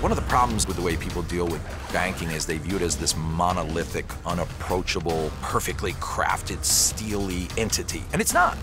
One of the problems with the way people deal with banking is they view it as this monolithic, unapproachable, perfectly crafted, steely entity, and it's not.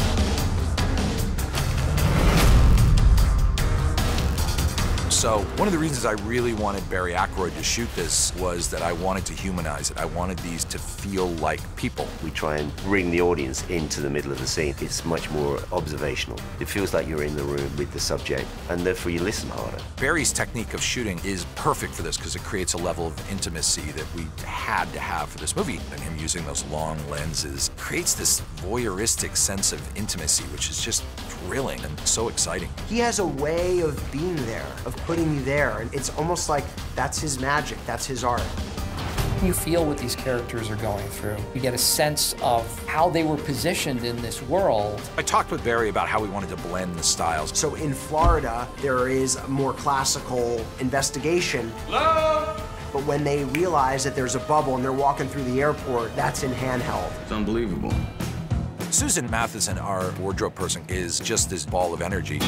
So one of the reasons I really wanted Barry Ackroyd to shoot this was that I wanted to humanize it. I wanted these to feel like people. We try and bring the audience into the middle of the scene. It's much more observational. It feels like you're in the room with the subject, and therefore you listen harder. Barry's technique of shooting is perfect for this because it creates a level of intimacy that we had to have for this movie. And him using those long lenses creates this voyeuristic sense of intimacy, which is just thrilling and so exciting. He has a way of being there, of putting you there, and it's almost like that's his magic, that's his art. You feel what these characters are going through. You get a sense of how they were positioned in this world. I talked with Barry about how we wanted to blend the styles. So in Florida, there is a more classical investigation. Hello? But when they realize that there's a bubble and they're walking through the airport, that's in handheld. It's unbelievable. Susan Matheson, our wardrobe person, is just this ball of energy.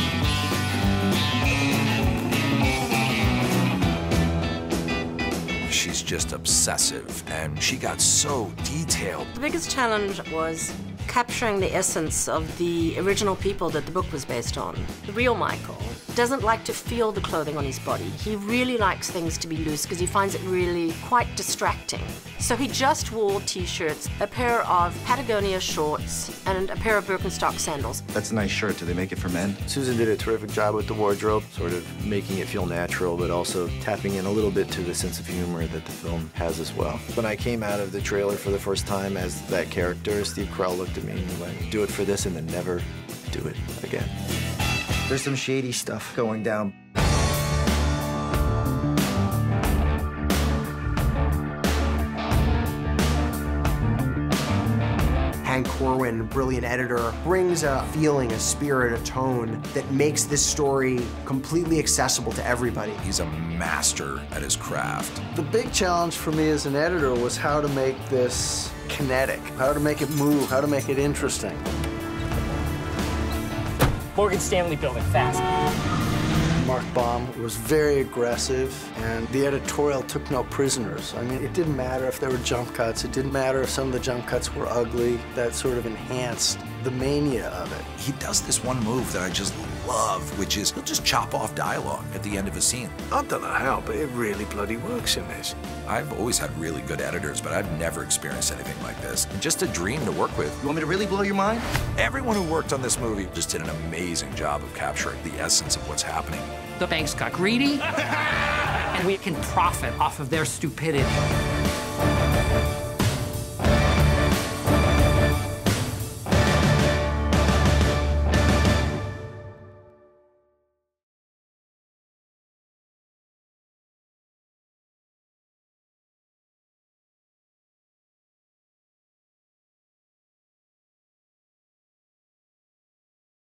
She's just obsessive, and she got so detailed. The biggest challenge was capturing the essence of the original people that the book was based on. The real Michael doesn't like to feel the clothing on his body. He really likes things to be loose because he finds it really quite distracting. So he just wore t-shirts, a pair of Patagonia shorts, and a pair of Birkenstock sandals. That's a nice shirt. Do they make it for men? Susan did a terrific job with the wardrobe, sort of making it feel natural, but also tapping in a little bit to the sense of humor that the film has as well. When I came out of the trailer for the first time as that character, Steve Carell looked at me and he went, "Do it for this and then never do it again." There's some shady stuff going down. Hank Corwin, brilliant editor, brings a feeling, a spirit, a tone that makes this story completely accessible to everybody. He's a master at his craft. The big challenge for me as an editor was how to make this kinetic, how to make it move, how to make it interesting. Morgan Stanley building fast. Mark Baum was very aggressive, and the editorial took no prisoners. I mean, it didn't matter if there were jump cuts. It didn't matter if some of the jump cuts were ugly. That sort of enhanced the mania of it. He does this one move that I just love, which is he'll just chop off dialogue at the end of a scene. I don't know how, but it really bloody works in this. I've always had really good editors, but I've never experienced anything like this. Just a dream to work with. You want me to really blow your mind? Everyone who worked on this movie just did an amazing job of capturing the essence of what's happening. The banks got greedy, and we can profit off of their stupidity.